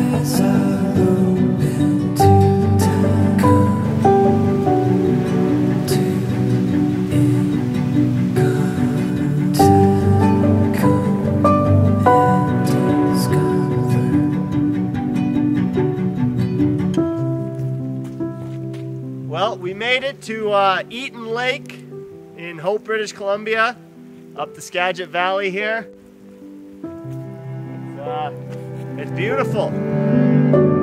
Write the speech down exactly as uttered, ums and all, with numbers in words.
eyes are open to come to in contact, come and discover. Well, we made it to uh, Eaton Lake in Hope, British Columbia, up the Skagit Valley here. It's, uh, it's beautiful.